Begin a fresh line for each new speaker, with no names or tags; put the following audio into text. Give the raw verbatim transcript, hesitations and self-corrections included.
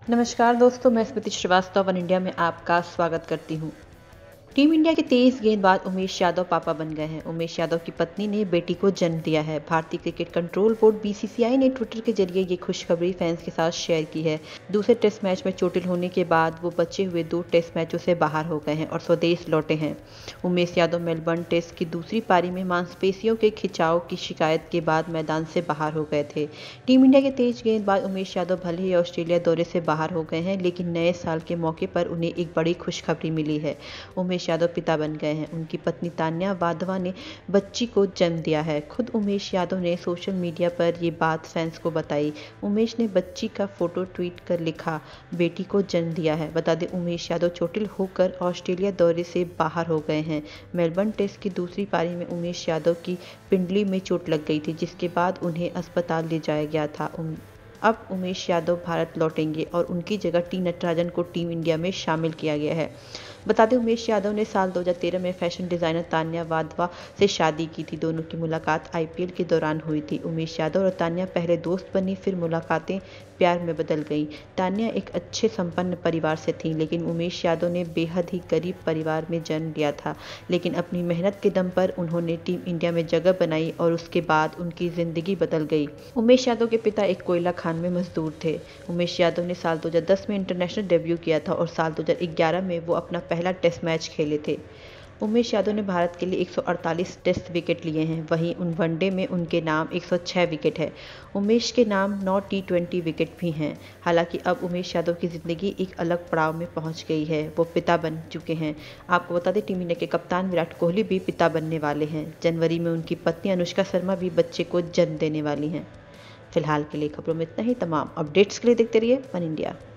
नमस्कार दोस्तों, मैं स्मृति श्रीवास्तव वन इंडिया में आपका स्वागत करती हूँ। टीम इंडिया के तेईस गेंदबाज उमेश यादव पापा बन गए हैं। उमेश यादव की पत्नी ने बेटी को जन्म दिया है। भारतीय cricket control board B C C I ने ट्विटर के जरिए ये खुशखबरी फैंस के साथ शेयर की है। दूसरे टेस्ट मैच में चोटिल होने के बाद वो बचे हुए दो टेस्ट मैचों से बाहर हो गए हैं और स्वदेश लौटे हैं। उमेश यादव मेलबर्न टेस्ट की दूसरी पारी में मांसपेशियों के खिंचाव की शिकायत के बाद मैदान से बाहर हो गए थे। टीम इंडिया के तेज गेंदबाज उमेश यादव भले ही ऑस्ट्रेलिया दौरे से बाहर हो गए हैं, लेकिन नए साल के मौके पर उन्हें एक बड़ी खुशखबरी मिली है। उमेश यादव पिता बन गए हैं। उनकी पत्नी तान्या वाधवा ने बच्ची को जन्म दिया है। खुद उमेश यादव ने सोशल मीडिया पर ये बात फैंस को बताई। उमेश ने बच्ची का फोटो ट्वीट कर लिखा, बेटी को जन्म दिया है। बता दें, उमेश यादव चोटिल होकर ऑस्ट्रेलिया दौरे से बाहर हो गए हैं। मेलबर्न टेस्ट की दूसरी पारी में उमेश यादव की पिंडली में चोट लग गई थी, जिसके बाद उन्हें अस्पताल ले जाया गया था। अब उमेश यादव भारत लौटेंगे और उनकी जगह टी नटराजन को टीम इंडिया में शामिल किया गया है। बता दें, उमेश यादव ने साल दो हज़ार तेरह में फैशन डिजाइनर तान्या वाधवा से शादी की थी। दोनों की मुलाकात आई पी एल के दौरान हुई थी। उमेश यादव और तान्या पहले दोस्त बनी, फिर मुलाकातें प्यार में बदल गईं। तान्या एक अच्छे संपन्न परिवार से थी, लेकिन उमेश यादव ने बेहद ही गरीब परिवार में जन्म लिया था। लेकिन अपनी मेहनत के दम पर उन्होंने टीम इंडिया में जगह बनाई और उसके बाद उनकी जिंदगी बदल गई। उमेश यादव के पिता एक कोयला खान में मजदूर थे। उमेश यादव ने साल दो हज़ार दस में इंटरनेशनल डेब्यू किया था और साल दो हज़ार ग्यारह में वो अपना पहला टेस्ट मैच खेले थे। उमेश यादव ने भारत के लिए एक सौ अड़तालीस टेस्ट विकेट लिए हैं। वहीं उन वनडे में उनके नाम एक सौ छह विकेट है। उमेश के नाम नौ टी ट्वेंटी विकेट भी हैं। हालांकि अब उमेश यादव की जिंदगी एक अलग पड़ाव में पहुंच गई है। वो पिता बन चुके हैं। आपको बता दें, टीम इंडिया के कप्तान विराट कोहली भी पिता बनने वाले हैं। जनवरी में उनकी पत्नी अनुष्का शर्मा भी बच्चे को जन्म देने वाली हैं। फिलहाल के लिए खबरों में इतना ही। तमाम अपडेट्स के लिए देखते रहिए वन इंडिया।